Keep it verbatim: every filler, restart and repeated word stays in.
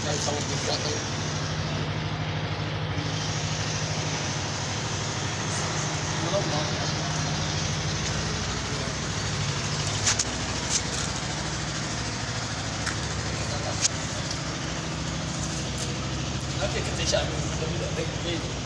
Dahil pang bigla tayo. Malong ba? Nanti kita siap dulu. Kita bila.